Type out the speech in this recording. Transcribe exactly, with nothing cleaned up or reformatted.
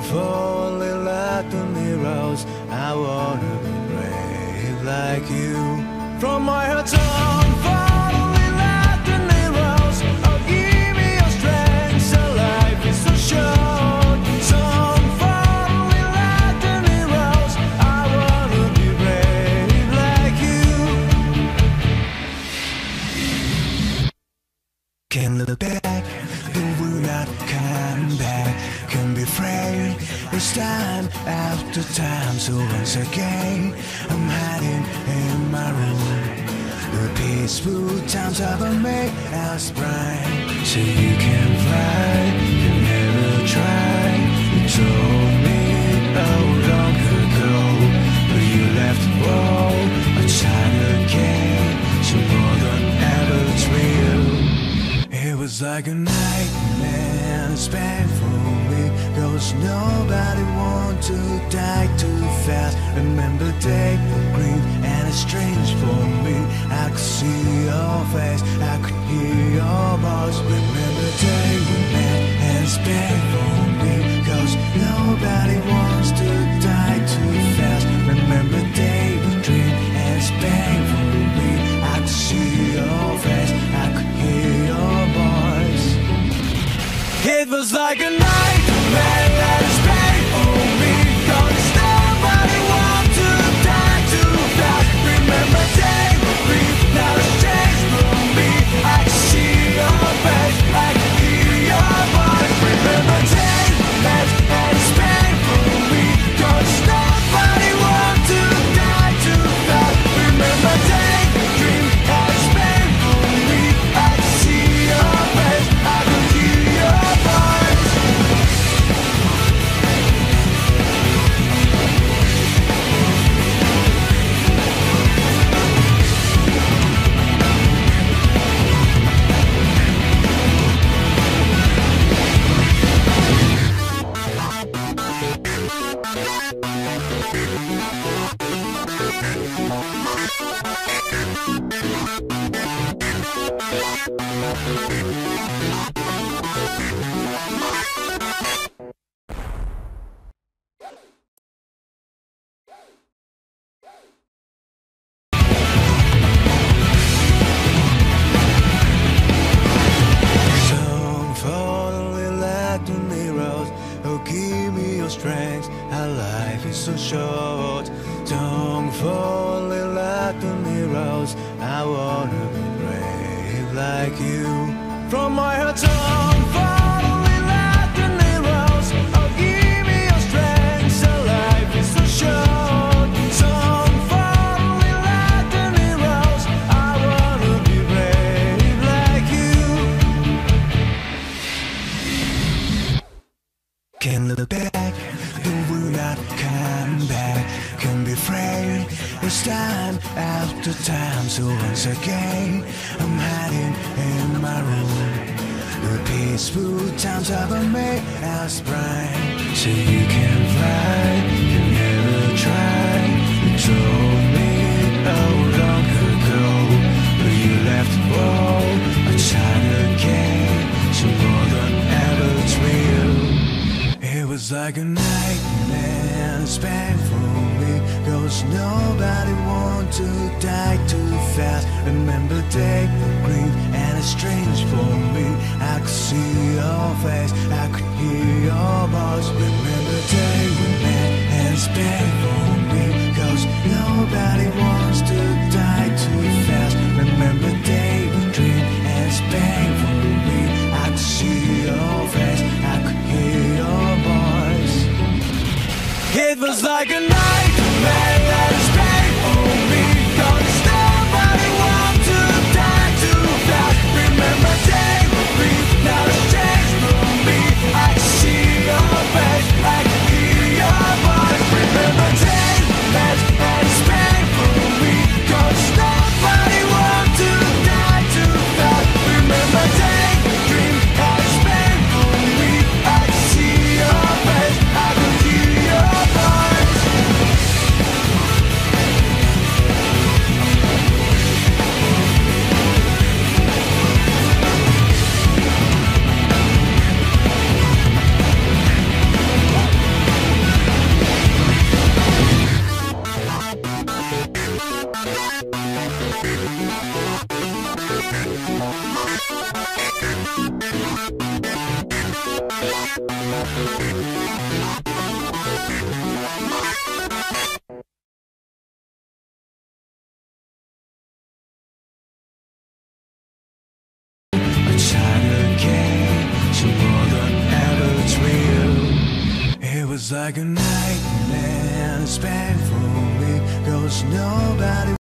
falling like the mirrors. I wanna be brave like you. From my heart, I'm falling like the mirrors. Oh, give me your strength, so life is so short. So I'm falling like the mirrors. I wanna be brave like you. Can't look back, but will not come back. Can be afraid, it's time after time. So once again, I'm hiding in my room. The peaceful times ever make us bright. So you can fly, you never try. You told me oh long ago, but you left the world a time again. So more than ever it's real. It was like a nightmare, it's painful me, cause nobody want to die too fast. Remember day of green and it's strange for me. I could see your face, I could hear your voice. Remember day we met and it's painful me, cause nobody wants to die too fast. Remember day we dream and it's painful me. I could see your face, I could hear your voice. It was like a nightmare that is painful me, cause nobody want to die too fast. Remember day we breathe, now it's changed for me. I can see your face, I can hear your voice. Remember day we met and it's painful me, cause nobody want to die too fast. Remember day we dream and it's painful me. I can see your face, I can hear your voice. Don't fall like the mirrors. Oh, give me your strength. Our life is so short. Don't fall like the mirrors. I wanna be brave like you. From my heart, I'm falling like the mirrors. Oh, give me your strength. So life is so short. So I'm falling like the mirrors. I wanna be brave like you. Can't look back, but will not come back. Can be afraid, it's time after time. So once again, I'm hiding in my room. The peaceful times ever make us bright. So you can fly, you never try. You told me oh long ago, but you left the world a time again. So more than ever it's real. It was like a nightmare, it's painful me, cause nobody want to die too fast. Remember day of green and it's strange for me. I could see your face, I could hear your voice. Remember day we met and it's painful me, cause nobody wants to die too fast. Remember day we dream and it's painful me. I could see your face, I could hear your voice. It was like a nightmare that is painful me, cause nobody want to die too fast. Remember day we breathe, now it's changed for me. I can see your face, I can hear your voice. Remember day we met and it's painful It was like a nightmare, it's painful for me, 'cause nobody